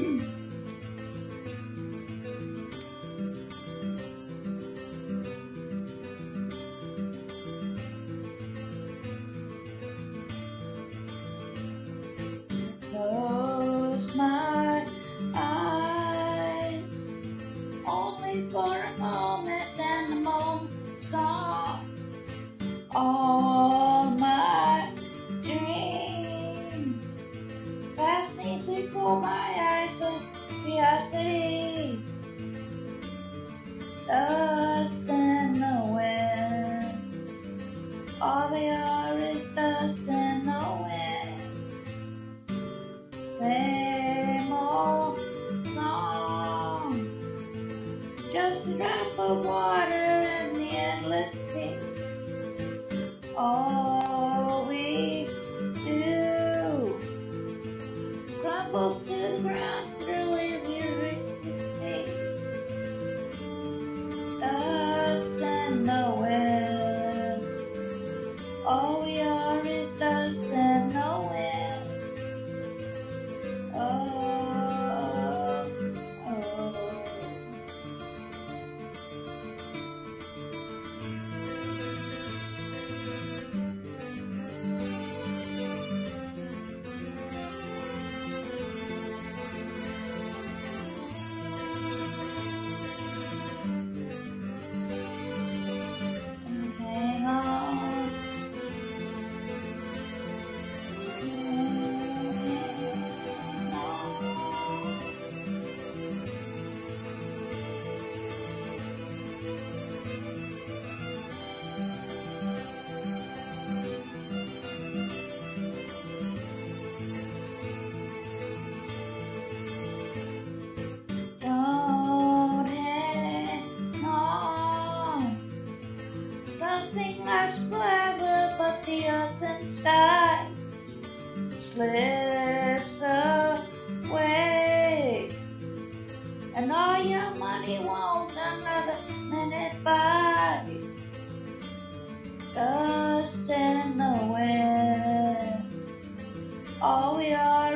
Close my eyes, only for a moment, and the moment's gone. All my dreams pass me before my eyes of curiosity. Dust in the wind, all they are is dust in the wind. Same old song, just a drop of water in the endless sea. All we do crumbles to the ground, really weary to see. Dust in the wind, all we are is dust in the wind. Oh, oh. Hang on. Don't hang on. Something lasts forever, but the earth and sky slips away, and all your money won't another minute buy. Dust in the wind, all we are